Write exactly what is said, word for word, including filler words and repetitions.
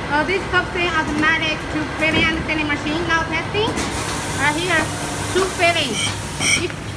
Uh, this cup is automatic to filling and filling machine. Now testing. Right here, two fillings. Each